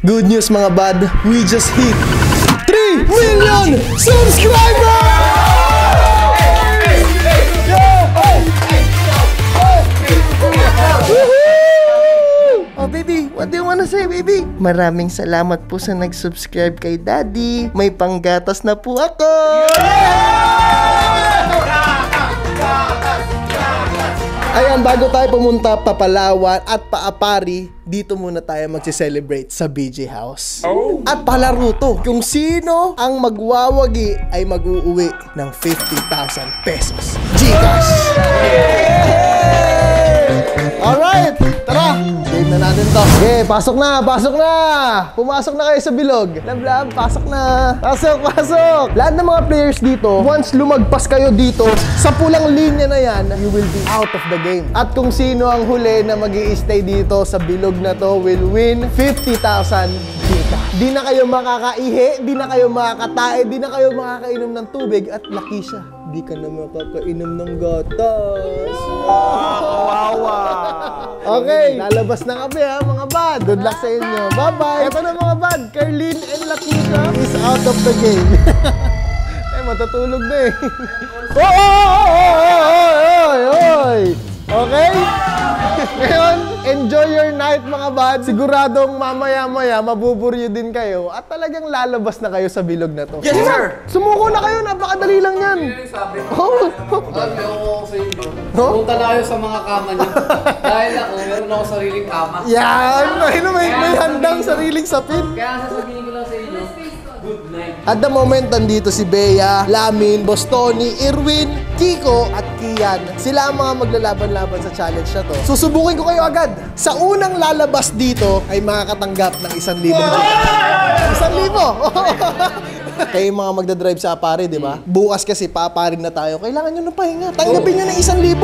Good news mga bad, we just hit 3 million subscribers! Oh baby, what do you wanna say baby? Maraming salamat po sa nag-subscribe kay Daddy. May panggatas na po ako! Ayan, bago tayo pumunta pa Palawan at Paapari, dito muna tayo magsi-celebrate sa BJ House. At palaro to, kung sino ang magwawagi ay mag-uuwi ng 50,000 pesos. Gcash! Alright, tara! Game na natin to. Okay, pasok na, pasok na! Pumasok na kayo sa bilog. Lab, pasok na. Pasok, pasok! Lahat ng mga players dito, once lumagpas kayo dito, sa pulang linya na yan, you will be out of the game. At kung sino ang huli na mag-i-stay dito sa bilog na to will win 50,000 Gcash. Di na kayo makakaihi, di na kayo makakatae, di na kayo makakainom ng tubig at laki siya. Di ka na makakainom ng gatas. Kawawa! Okay, lalabas na kami ha mga bad. Good luck sa inyo. Bye-bye! Ito na mga bad, Carlene and Latisha is out of the game. Eh, matutulog na eh. Oy! Okay? Ngayon, enjoy your night mga bad. Siguradong mamaya-maya mabuburyo din kayo at talagang lalabas na kayo sa bilog na to. Yes, sir! Sumuko na kayo, napakadali lang yan. Sabi ako sa inyo. Punta na kayo sa mga kama niyo. Dahil ako, meron ako sariling kama. Yan! May handang sariling sapin. Kaya sasabihin ko lang sa inyo, good night. At the moment, nandito si Bea, Lamin, Bostoni, Irwin, Kiko, at Kian. Sila ang mga maglalaban-laban sa challenge na to. Susubukin ko kayo agad. Sa unang lalabas dito ay makakatanggap ng 1,000 1,000! Kayo yung mga magdadrive sa Apari, di ba? Bukas kasi paparin na tayo. Kailangan nyo ng pahinga. Tanggapin nyo ng 1,000!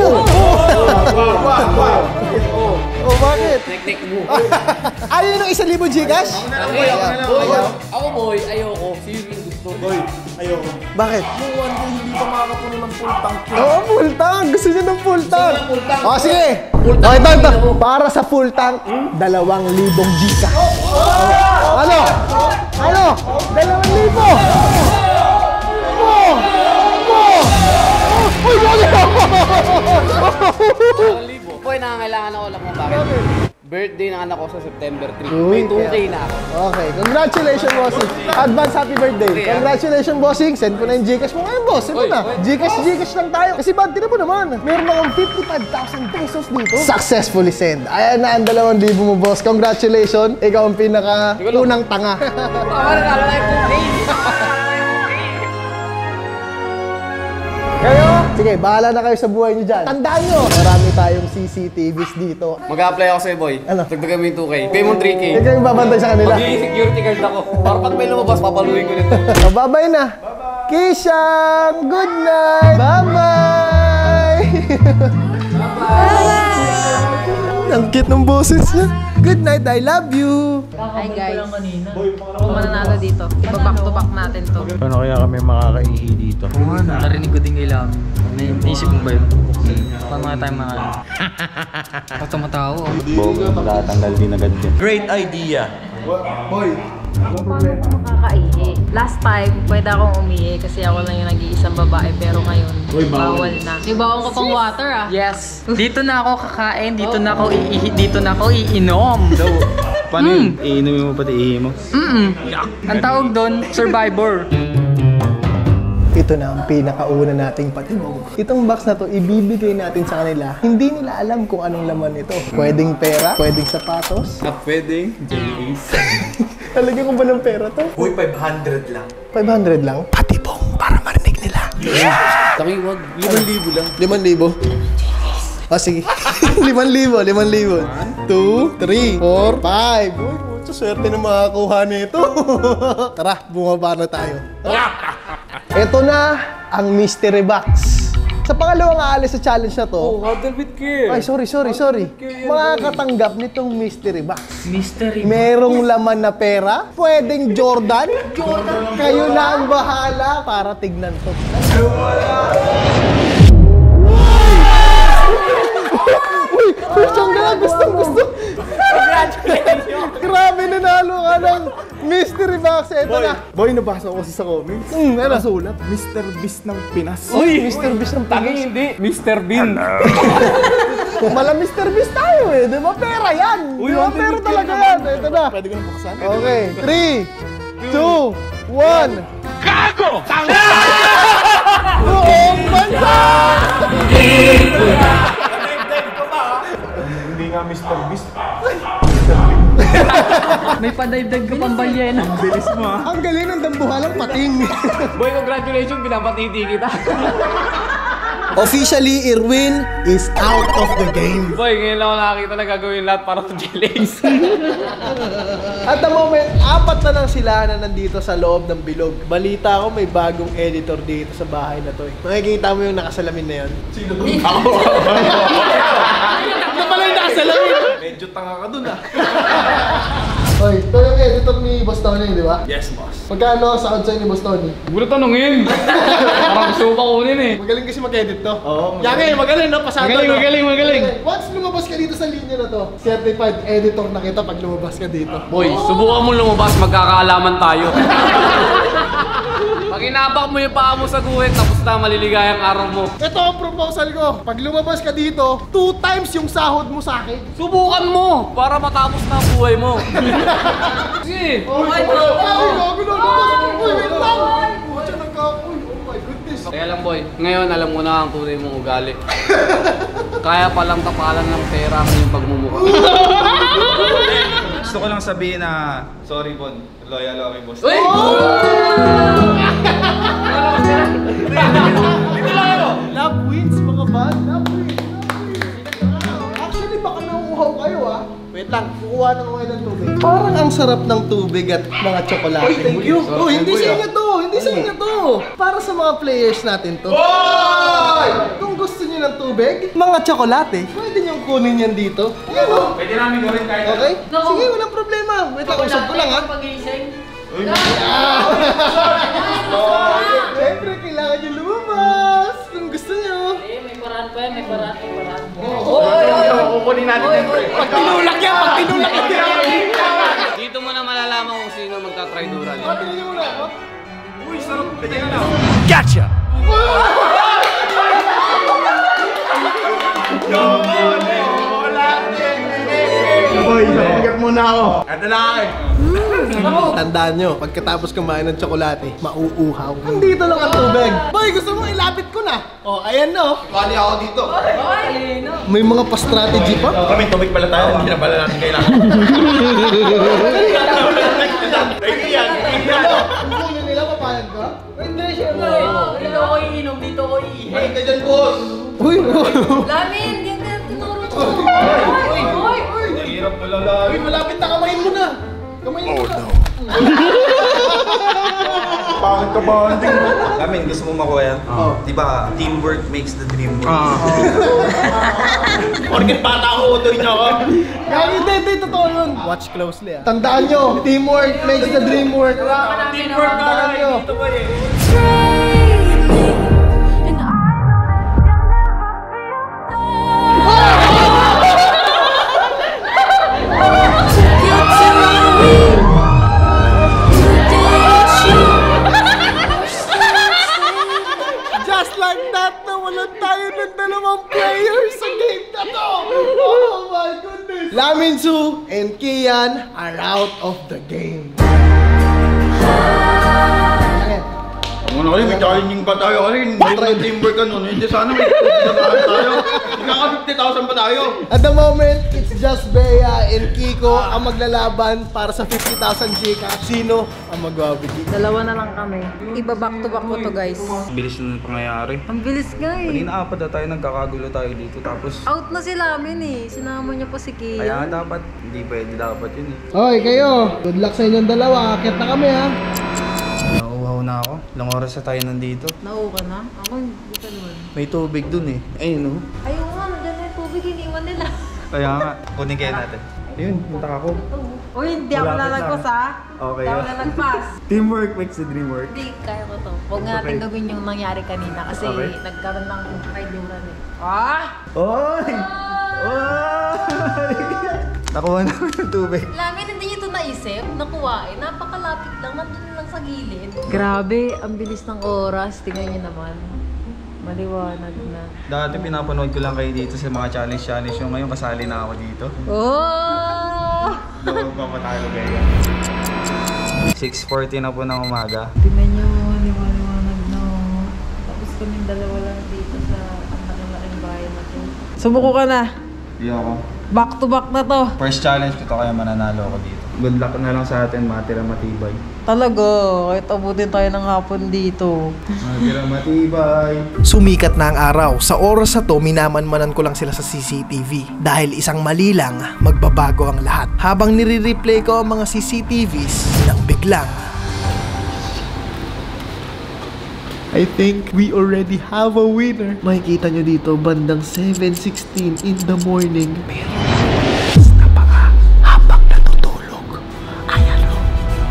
Oh, bakit? Tek-tek mo. Ayaw ng 1,000 Gcash? Ako boy, ayoko. Si Yuri gusto. Boy, ayoko. Bakit? Yung one day hindi pa makapuno ng full tank. Oo, full tank! Gusto nyo ng full tank! Gusto nyo ng full tank. O, sige! Full tank. O, ito. Para sa full tank, 2,000 Gcash. Ano? 2,000! Uy, Boy, nangangailangan ako lang kung bakit. Birthday ng anak ko sa September 3. Uy, May 2K na ako. Okay, congratulations, bossing. Advance happy birthday. Congratulations, bossing. Send ko na yung Gcash mo ngayon, boss. Send mo na. Gcash lang tayo. Kasi bad, tinan mo naman. Meron akong 55,000 pesos dito. Successfully send. Ayan na ang 2,000 mo, boss. Congratulations. Ikaw ang pinaka-unang tanga. Tama na lang yung 2K. Kayo? Sige, bahala na kayo sa buhay niyo dyan. Tandaan nyo, marami tayong CCTVs dito. Mag-a-apply ako sa'yo, boy. Ano? Dagdagan mo yung 2K. Pay mo 3K. Ikaw yung babantay sa kanila. Mag-i-security guard ako. Para pag may lumabas, papaluin ko nito. So, bye-bye na. Bye-bye. Kishang, good night. Bye-bye. Bye-bye. Ang cute ng boses niya. Good night, I love you. Hi guys. Kung mananalo dito, iba-back to back natin to. Paano kaya kami makakaihi dito? Narinig ko din kailangan. Naisip mo ba yun? Paano nga tayo mga... Pag tumatawa ako. Bobo, matatanggal din agad din. Great idea! Paano ko makakaihi? Last time, pwede akong umihi kasi ako lang yung nag-iisang babae. Pero ngayon, bawal na. May bawang ka pang water ah. Yes! Dito na ako kakain, dito na ako iihi, dito na ako iinom. Paano yun? Iinumin mo pati ihi mo? Ang tawag doon, survivor. Ito na ang pinakauna nating patibong. Itong box na to, ibibigay natin sa kanila. Hindi nila alam kung anong laman ito. Pwedeng pera, pwedeng sapatos. At pwedeng jellies. Talagyan ko ba ng pera to? Uy, 500 lang. 500 lang? Patibong para marinig nila. Tangi, wag. 5,000 lang. 5,000? Sige. 5,000, 5,000. 2, 3, 4, 5. Uy, puto, swerte na makakuha nito. Tara, bumaba na tayo. Ito na ang mystery box. Sa pangalawang aalis sa challenge na to, Handle with care. ay, sorry. Makakatanggap nitong mystery box. Mystery. Merong laman na pera, pwedeng Jordan. Kayo na ang bahala para tignan to. Uy, gusto. Congratulations! Grabe, nanalo ka ng Mystery box, eto na. Boy, nabasa ko kasi sa comments. Ano? Sulat, Mr. Beast ng Pinas. Uy! Mr. Beast ng Tanging hindi. Mr. Bean. Mala Mr. Beast tayo eh, di ba? Pera yan! Di ba? Pera talaga yan. Ito na. Pwede ko na buksan? Okay, 3, 2, 1. Gago! Tanga! Buong bansa! Hindi nga Mr. Beast. May padaydag ka pang balyena. Bilis mo ha. Ang galing ng dambuhalang pating. Boy, congratulations. Pinapatiti kita. Officially, Irwin is out of the game. Boy, ngayon lang ako nakakita na gagawin lahat para sa J-Legs. At the moment, 4 na lang sila na nandito sa loob ng bilog. Balita ko may bagong editor dito sa bahay na to eh. Makikita mo yung nakasalamin na yun. Sino? Ako! Tatlo pala yung nakasalamin! Medyo tanga ka dun ah. Oy, ito yung editor ni Boss Tony, di ba? Yes, boss. Magkano sa outside ni Boss Tony? Huwag na tanongin. Parang gusto mo pa kunin eh. Magaling kasi mag-edit to. Oo, magaling no? Pasado no? Magaling. Once lumabas ka dito sa linya na to, certified editor na kita pag lumabas ka dito. Boy, subukan mo lumabas, magkakaalaman tayo. Pag inapak mo yung paa mo sa guhit, tapos na maliligayang araw mo. Ito ang proposal ko. Pag lumabas ka dito, 2 times yung sahod mo sa akin. Subukan mo para matapos na ang buhay mo. Sige. Oh my God! Gago na lumabas! Uy, wait lang! Watcha nagkapoy. Oh my goodness. Kaya lang boy, ngayon alam mo na ang tunay mong ugali. Kaya palang kapalan ng pera ang iyong pagmumukha. Gusto ko lang sabihin na, sorry Bon, loyal ako kay boss. Uy! Love wins mga bad. Love wins. Actually, baka nauuhaw kayo ah. Wait lang, kukuha na ko kayo ng tubig. Parang ang sarap ng tubig at mga tsokolate. Uy, thank you. Oh, hindi sa inyo to. Hindi sa inyo to. Para sa mga players natin to. Kung gusto niyo ng tubig, mga tsokolate, pwede niyo kunin yan dito. Ayan o. Pwede namin gawin kahit Okay? Sige, walang problema. Wait lang, usap ko lang ha. Siyempre, kailangan niyo lumabas. Kung gusto niyo. May paraan pa yan, may paraan. kukunin natin yung break. Pag tinulak yan, pag tinulak yan. Dito mo na malalaman kung sino magtatrayduran. Tingnan niyo muna. Uy, sarap. Pwede ka na. Boy, sabigat muna ako. Ito na akin. Tandaan nyo, pagkatapos kumain ng tsokolate, mauuhaw. Nandito lang ang tubig. Boy, gusto mo ilapit ko na? Oh, ayan no. Bali ako dito. May mga pa-strategy pa. Kami tubig pala tayo, hindi na pala natin kailangan. Kunin nila, papayag ka? Hindi, syempre. Dito ako iinom, dito ako iihi. Balik ka dyan, boss. Uy, Lamin, ganyan, tinuro ko. Uy! Hirap mo lalaki. Uy, malapit na, kamayin mo na. Kamayin mo na. Pangit ka ba? Lamin, gusto mo makuha yan? Diba, teamwork makes the dream work. Porkit bata ako, utoy niyo ako. Hindi, totoo yun. Watch closely ah. Tandaan nyo, teamwork makes the dream work. Teamwork na Tandaan nyo. dito ba eh? Just like that, nawalan tayo ng 2 players sa game na to! Oh my goodness! Laminsu and Kian are out of the game. Ano kayo, may challenging pa tayo kasi hindi mo teamwork ka nun. Hindi sana may pagkakaan tayo. Nagkaka-50,000 pa tayo. At the moment, it's just Bea and Kiko ang maglalaban para sa 50,000 Gcash. Sino ang magbabigay? Dalawa na lang kami. Iba back to back ko to guys. Bilis na pangyayari. Ang bilis nga eh. Kanina apat na tayo, nagkakagulo tayo dito. Tapos, Out na si Lamin eh. Sinama niya pa si Kia. kaya dapat, hindi pwede dapat yun eh. Hoy, kayo! Good luck sa inyong dalawa. Akit na kami ha. Nauuhaw na ako. Ilang oras na tayo nandito. Nauo ka na? Ako hindi ka naman. May tubig dun eh. Ayun oh. Ayaw nga, nandiyan na yung tubig. Iniwan nila. Kaya nga, kunin kayo natin. Ayun, punta ako. Uy, hindi ako Malapit lalagpas lang. ha. Okay, Hindi ako ah. lalagpas. Teamwork makes the dream work. Hindi, kaya ko to. Huwag nga natin Okay. gawin yung nangyari kanina kasi Okay. nagkaroon ng kaiduran eh. Ah! Oy! Oy! Nakuha namin yung tubig. Lamin, hindi niyo ko naisip, nakuha napakalapit lang, nandun lang sa gilid. Grabe, ang bilis ng oras. Tingnan niyo naman. Maliwanag na. Dati pinapanood ko lang kayo dito sa mga challenge yung ngayon kasali na ako dito. Oh! Doon pa matalo kayo. 6:40 na po ng umaga. Tingnan niyo, liwanag na. Tapos kaming dalawa lang dito sa ang malaking bayan na to. Sumuko ka na. Hindi ako. Back to back na to. First challenge ko to kaya mananalo ako dito. Good luck na lang sa atin, matira matibay. Talaga, kahit abutin tayo ng hapon dito. Matira matibay. Sumikat na ang araw. Sa oras na to, minamanmanan ko lang sila sa CCTV. Dahil isang mali lang, magbabago ang lahat. Habang nire-replay ko ang mga CCTVs, nang biglang I think we already have a winner. Makikita nyo dito, bandang 7:16 in the morning. Meron na paa habang natutulog. Ayan o.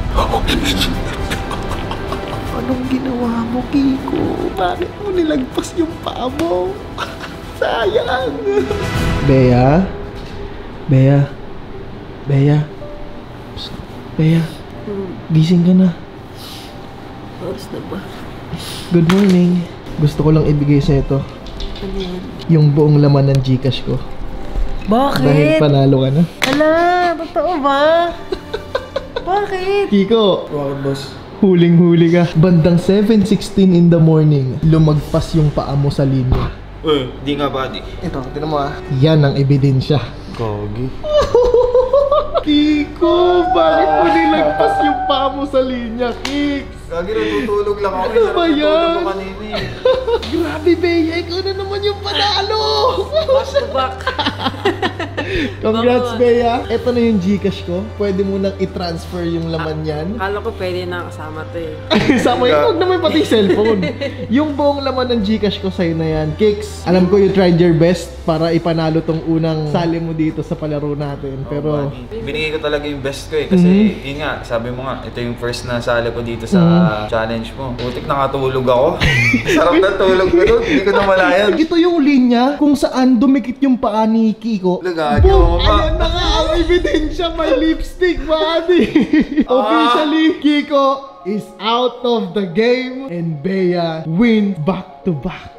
Anong ginawa mo, Kiko? Bakit mo nilagpas yung paa mo? Sayang! Bea? Bea? Bea? Psst. Bea? Gising ka na. Oras na ba? Good morning. Gusto ko lang ibigay sa ito. Ano yan? Yung buong laman ng Gcash ko. Bakit? Dahil panalo ka na. Ala, totoo ba? Bakit? Kiko, Bakit boss? huling-huli ka. Bandang 7:16 in the morning, lumagpas yung paa mo sa linya. Di nga buddy. Ito, tinan mo ah. Yan ang ebidensya. Kogi. Kiko, bakit mo nilagpas yung paa mo sa linya, Kicks? Lagi natutulog lang ako. Ano ba yan? Natutulog ko kanina eh. Grabe, Bea, ikaw na naman yung panalo! Back to back. Congrats, Bea. Ito na yung Gcash ko. Pwede mo nang i-transfer yung laman yan. Akala ko pwede na kasama to eh. Sama yun, huwag naman pati cellphone. Yung buong laman ng Gcash ko sa'yo na yan. Kicks, alam ko you tried your best para ipanalo tong unang sali mo dito sa palaro natin. Pero, Binigay ko talaga yung best ko eh. Kasi yun nga, sabi mo nga, ito yung first na sali ko dito sa challenge mo. Putik nakatulog ako. Sarap na tulog ko doon. Hindi ko na malayan. ito yung linya kung saan dumikit yung paa ni Kiko. Lagay Boom! mo ba? Ayan na nga ang ebidensya, may lipstick, buddy! Officially, Kiko is out of the game and Bea win back to back.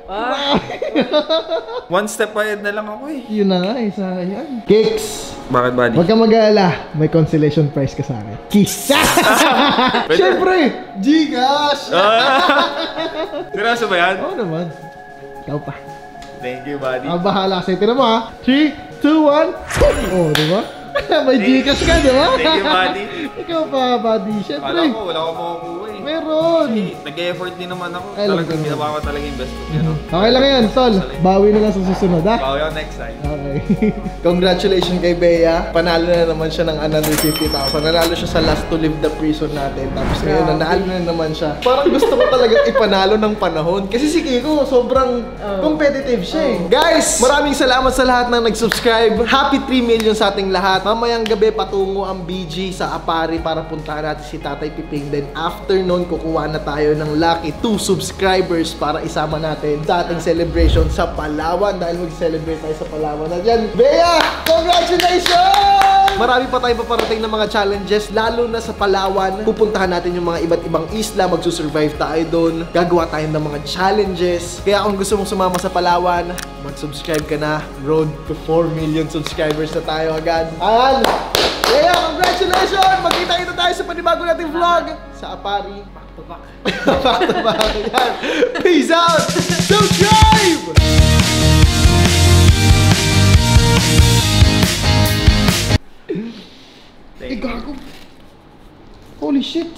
One step ahead na lang ako eh. Yun na nga, sayang. Kicks! Bakit buddy? Huwag kang mag-aalala, may consolation prize ka sa akin. Kiss! Siyempre! Gcash! Seryoso ba yan? Oo naman. Ikaw pa. Thank you buddy. Ang bahala sa'yo. Tira mo ha. 3, 2, 1. Oh, di ba? May Gcash ka, di ba? Thank you buddy. Ikaw pa, buddy. Akala Siyempre. ko wala ko makukuha eh. Meron. Nag-e-effort din naman ako. Ay, alam Talagang ko. ginawa ko talaga yung best ko. Pero, Okay lang yan, Tol. Bawi na lang sa susunod, ha? bawi ako next time. Okay. Congratulations kay Bea. Panalo na naman siya ng another 50,000. Nanalo siya sa last to leave the prison natin. Tapos ngayon, nanalo na naman siya. Parang gusto ko talaga ipanalo ng panahon. Kasi si Kiko, sobrang competitive siya eh. Guys, maraming salamat sa lahat na nag-subscribe. Happy 3 million sa ating lahat. Mamayang gabi, patungo ang BG sa Apari para puntahan natin si Tatay Piping. Then after nun, kukuha na tayo ng lucky 2 subscribers para isama natin sa ating celebration sa Palawan. Dahil mag-celebrate tayo sa Palawan. At yan, Bea! Congratulations! Marami pa tayo paparating ng mga challenges, lalo na sa Palawan. Pupuntahan natin yung mga iba't ibang isla, magsusurvive tayo doon. Gagawa tayo ng mga challenges. Kaya kung gusto mong sumama sa Palawan, mag-subscribe ka na. Road to 4 million subscribers na tayo agad. Ayan! Bea, congratulations! Magkita-kita tayo sa panibago nating vlog sa Apari. Back to back. Back to back. Ayan. Peace out! Subscribe! Eh, gago. Holy shit.